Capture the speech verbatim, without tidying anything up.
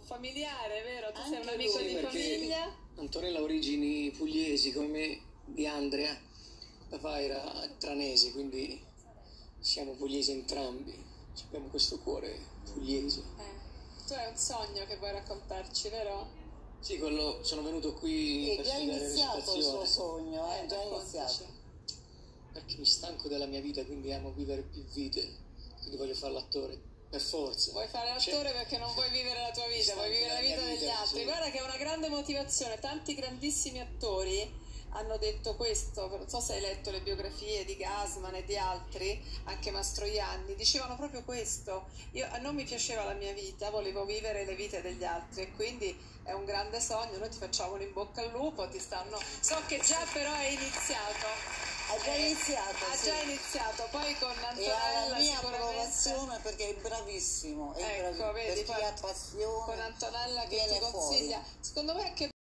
familiare, vero? Tu Anche sei un amico lui, di perché famiglia. Antonella ha origini pugliesi come me, di Andria. Papà era tranese, quindi siamo pugliesi entrambi. Abbiamo questo cuore pugliese. Eh, tu hai un sogno che vuoi raccontarci, vero? Sì, quello, sono venuto qui È per già studiare iniziato il suo recitazione, sogno, è Eh, già raccontaci. iniziato. perché mi stanco della mia vita, quindi amo vivere più vite, quindi voglio fare l'attore, per forza. Vuoi fare Cioè, l'attore perché non vuoi vivere la tua vita, stanco vuoi vivere la della vita mia degli vita, altri. sì. Guarda che è una grande motivazione, tanti grandissimi attori hanno detto questo, non so se hai letto le biografie di Gassman e di altri, anche Mastroianni, dicevano proprio questo. Io, non mi piaceva la mia vita, volevo vivere le vite degli altri e quindi è un grande sogno, noi ti facciamo un in bocca al lupo, ti stanno... So che già però è iniziato. Ha già Eh, iniziato, ha sì. già iniziato, poi con E ha Antonella la mia sicuramente... approvazione perché è bravissimo, è Ecco, bravissimo, vedi, per chi poi ha passione con Antonella che viene ti consiglia, fuori. secondo me è che